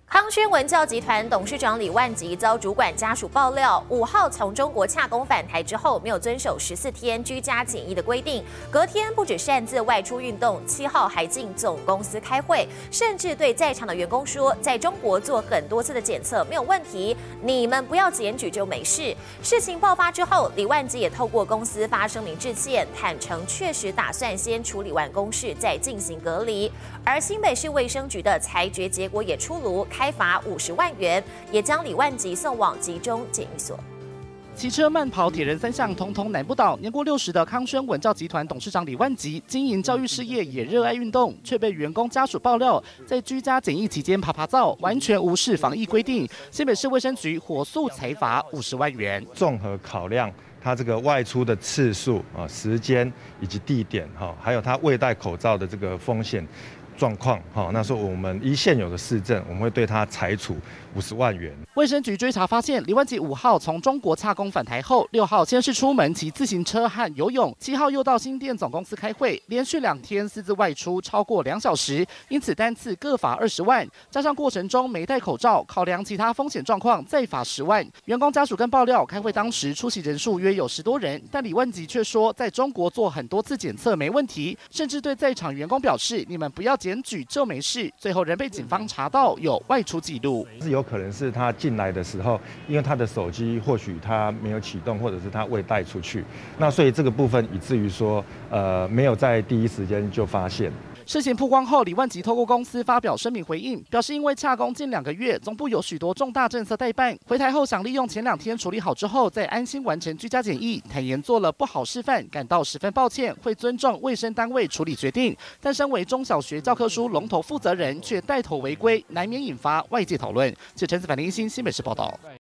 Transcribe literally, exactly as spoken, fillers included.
康轩文教集团董事长李万吉遭主管家属爆料，五号从中国洽公返台之后，没有遵守十四天居家检疫的规定，隔天不止擅自外出运动，七号还进总公司开会，甚至对在场的员工说，在中国做很多次的检测没有问题，你们不要检举就没事。事情爆发之后，李万吉也透过公司发声明致歉，坦诚确实打算先处理完公事再进行隔离。而新北市卫生局的裁决结果也出炉。开罚五十万元，也将李万吉送往集中检疫所。 骑车慢跑、铁人三项，统统难不倒。年过六十的康轩文教集团董事长李万吉，经营教育事业也热爱运动，却被员工家属爆料，在居家检疫期间爬爬灶，完全无视防疫规定。新北市卫生局火速裁罚五十万元。 综合考量他这个外出的次数啊、时间以及地点哈，还有他未戴口罩的这个风险状况，好，那时候我们依现有的市政，我们会对他裁处五十万元。 卫生局追查发现，李万吉五号从中国洽公返台后，六号先是出门骑自行车和游泳，七号又到新店总公司开会，连续两天私自外出超过两小时，因此单次各罚二十万，加上过程中没戴口罩，考量其他风险状况，再罚十万。员工家属跟爆料，开会当时出席人数约有十多人，但李万吉却说在中国做很多次检测没问题，甚至对在场员工表示，你们不要检举就没事，最后仍被警方查到有外出记录。 是有可能是他进来的时候，因为他的手机或许他没有启动，或者是他未带出去，那所以这个部分以至于说，呃，没有在第一时间就发现。 事情曝光后，李万吉透过公司发表声明回应，表示因为洽公近两个月，总部有许多重大政策待办，回台后想利用前两天处理好之后，再安心完成居家检疫。坦言做了不好示范，感到十分抱歉，会尊重卫生单位处理决定。但身为中小学教科书龙头负责人，却带头违规，难免引发外界讨论。记者陈子凡、林欣新北市报道。